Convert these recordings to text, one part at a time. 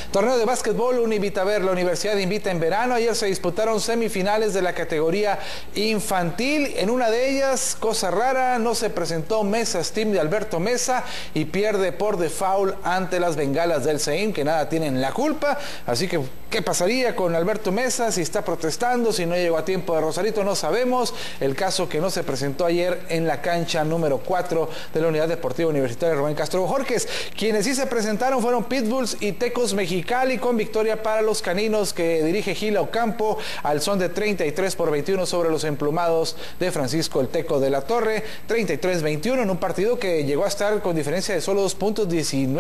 Torneo de básquetbol, invita a ver, la universidad invita en verano. Ayer se disputaron semifinales de la categoría infantil. En una de ellas, cosa rara, no se presentó Mesa Steam de Alberto Mesa y pierde por default ante las bengalas del CEIM, que nada tienen la culpa. Así que, ¿qué pasaría con Alberto Mesa? Si está protestando, si no llegó a tiempo de Rosarito, no sabemos. El caso que no se presentó ayer en la cancha número 4 de la Unidad Deportiva Universitaria Rubén Castro Bojorquez. Quienes sí se presentaron fueron Pitbulls y Tecos Mexicali, con victoria para los caninos que dirige Gila Ocampo al son de 33-21 sobre los emplumados de Francisco el Teco de la Torre. 33-21 en un partido que llegó a estar con diferencia de solo 2 puntos,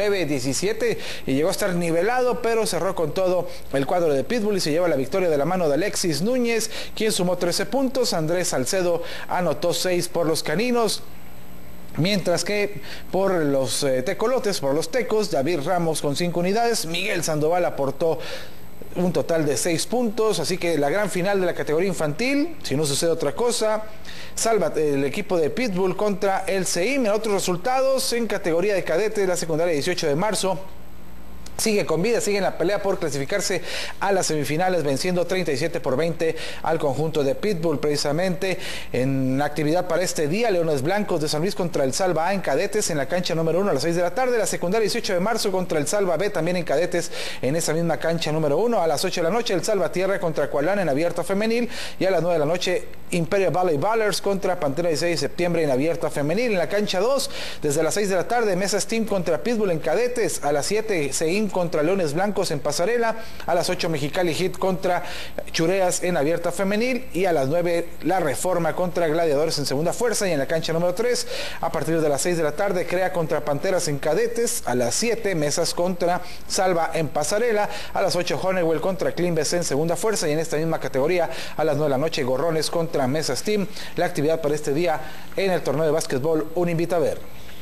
19-17, y llegó a estar nivelado, pero cerró con todo el cuadro de Pitbull y se lleva la victoria de la mano de Alexis Núñez, quien sumó 13 puntos. Andrés Salcedo anotó 6 por los caninos. Mientras que por los tecolotes, por los tecos, David Ramos con 5 unidades, Miguel Sandoval aportó un total de 6 puntos. Así que la gran final de la categoría infantil, si no sucede otra cosa, salva el equipo de Pitbull contra el CEIM. En otros resultados, en categoría de cadetes, la secundaria 18 de marzo sigue con vida, sigue en la pelea por clasificarse a las semifinales, venciendo 37-20 al conjunto de Pitbull. Precisamente en actividad para este día, Leones Blancos de San Luis contra el Salva A en cadetes en la cancha número 1 a las 6 de la tarde. La secundaria 18 de marzo contra el Salva B, también en cadetes en esa misma cancha número 1 a las 8 de la noche. El Salva Tierra contra Cualán en abierta femenil, y a las 9 de la noche Imperial Valley Ballers contra Pantera 16 de septiembre en abierta femenil. En la cancha 2, desde las 6 de la tarde, Mesa Steam contra Pitbull en cadetes. A las 7, CEIM contra Leones Blancos en pasarela. A las 8, Mexicali Heat contra Chureas en abierta femenil, y a las 9, La Reforma contra Gladiadores en segunda fuerza. Y en la cancha número 3, a partir de las 6 de la tarde, Crea contra Panteras en cadetes. A las 7, Mesas contra Salva en pasarela. A las 8, Honeywell contra Climbes en segunda fuerza. Y en esta misma categoría, a las 9 de la noche, Gorrones contra Mesa Steam. La actividad para este día en el torneo de básquetbol, invita a ver.